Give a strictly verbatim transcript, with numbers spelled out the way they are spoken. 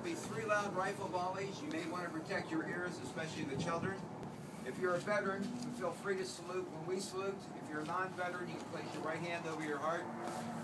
will be three loud rifle volleys. You may want to protect your ears, especially the children. If you're a veteran, feel free to salute when we salute. If you're a non-veteran, you can place your right hand over your heart.